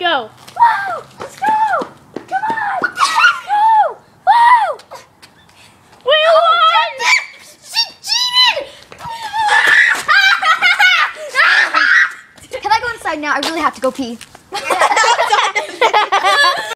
go. Woo! Let's go! Come on! Let's go! Woo! We won! She cheated! Can I go inside now? I really have to go pee.